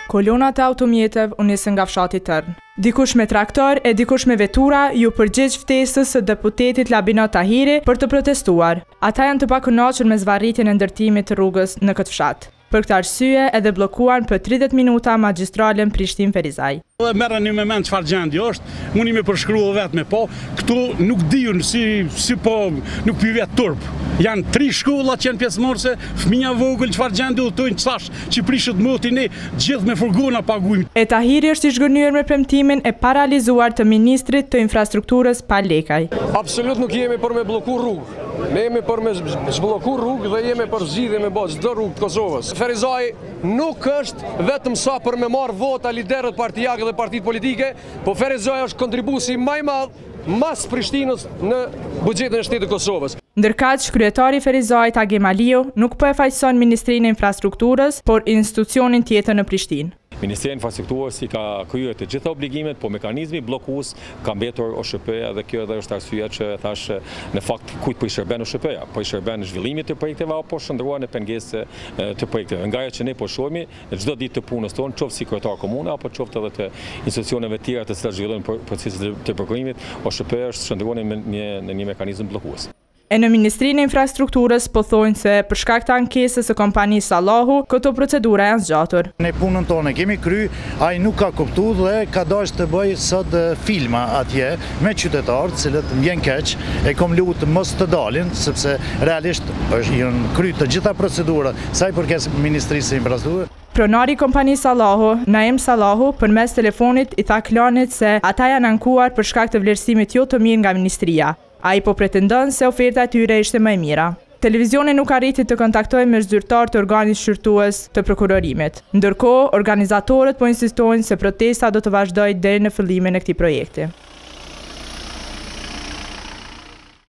Kolonat e automjetëve u nisën nga fshati Tërn. Dikush me traktor e dikush me vetura ju përgjigj ftesës së deputetit Labinot Tahiri për të protestuar. Ata janë të pakënaqur me zvarritjen e ndërtimit të rrugës në këtë fshat. Për këtë arsye edhe bllokuan për 30 minuta magjistralen Prishtinë-Ferizaj. Merreni me mend çfarë gjendje është, unë më përshkruaj vetëm me po, këtu nuk dijun si po nuk pyet turp. Janë 3 shkolla që janë pjesëmarrëse, fëmija vogël çfarë gjendje udhtojnë çash që prishet moti ne gjithë me furgona paguajmë. E Tahiri është i zhgënjur me premtimin e paralizuar të ministrit të infrastrukturës Pa Lekaj. Absolut nuk jemi për me blloku rrugë. Ne jemi për me zblloku rrugë dhe jemi për zgjidhje me bë çdo rrugë të Kosovës. Ferizaj nuk është vetëm sa për me marrë vota liderët partijake dhe partitë politike, po Ferizaj është kontribuesi më i madh mas Prishtinës në buxhetin e shtetit të Kosovës. Ndërkaq, kryetari i Ferizajit Agim Aliu nuk po e faqëson Ministrinë e Infrastrukturës, por institucionin tjetër në Prishtinë. Ministria e Infrastrukturës i ka kryer të gjitha obligimet, po mekanizmi bllokues ka mbetur OSHP-ja dhe kjo edhe është arsyeja që thash në fakt kujt po i shërben OSHP-ja, po i shërben zhvillimit të projekteve apo shndruan në pengesë të projekteve. Nga ajo që ne po shohim çdo ditë të punës tonë, qoftë si kryetar komune apo qoftë edhe të institucioneve tjera të cilat zhvillojnë proceset të programimit, OSHP-ja është shndruar në një mekanizëm bllokues. E në Ministrinë e Infrastrukturës po thonë se për shkak të ankesës së kompanisë Sallahu, këto procedura janë zgjatur. Ne punën tonë kemi kry, ai nuk ka kuptuar dhe ka dashur të bëj sot filma atje me qytetarët, cilët vjen keq, e kom lutë mos të dalin sepse realisht janë kry të gjitha procedurat sa i përket Ministrisë së Infrastrukturës. Pronari i kompanisë Sallahu, Naim Sallahu, përmes telefonit i tha klanit se ata janë ankuar për shkak të vlerësimit jo të mirë nga ministria. Ai po pretendon se oferta e tyre ishte më e mira. Televizioni nuk arriti të kontaktojë me zyrtar të organit shqyrtues të prokurorimit. Ndërkohë, organizatorët po insistojnë se protesta do të vazhdojë deri në fillimin e këtij projekti.